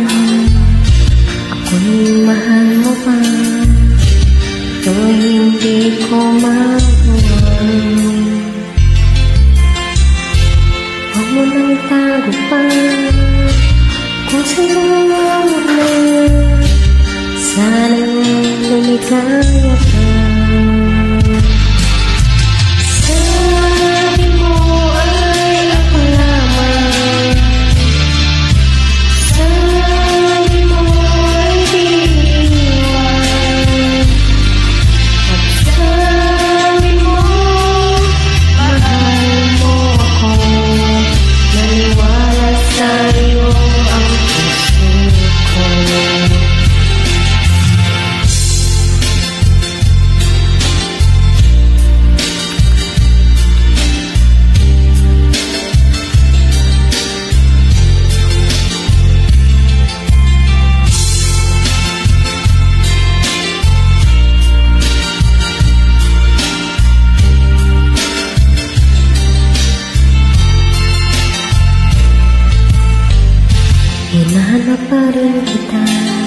Ako'y mahal mo pa, ito'y hindi ko magawa. Huwag mo nang tago pa kung sa'yo na. Sana'y lumigaya ka. Sabi mo ay ako lamang, sabi mo ay di iwan, at sabi mo mahal mo ako. Naniwala sa'yo ang puso ko. Hinahanap pa rin kita,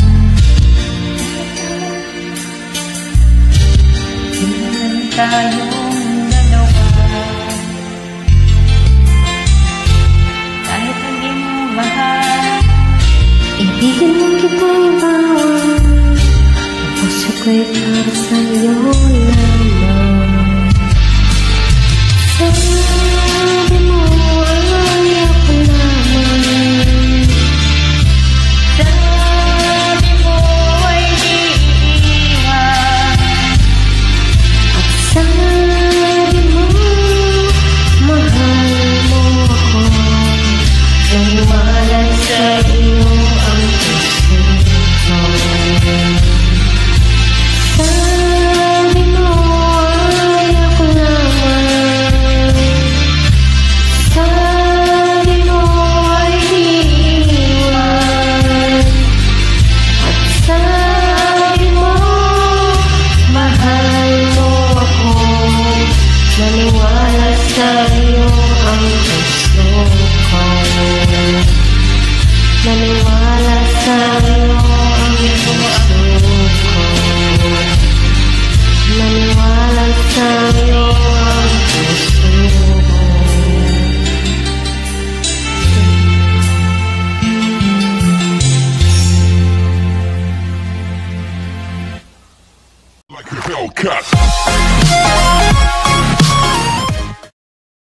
Tingnan tayong dalawa, kahit hindi mo mahal. ibigin mo kita'y bawal, ang puso ko'y para sa'yo lamang. Sabi mo ay ako lamang, Sabi mo ay di iiwan, at sabi mo mahal mo ako. Naniwala sa iyo ang puso ko. Sabi mo ay ako lamang, sabi mo ay di iwan, at sabi mo mahal mo ako. Naniwala sa iyo ang puso ko. Naniwala sa iyo ang puso ko. Naniwala sa iyo ang puso ko. Like a Hellcat.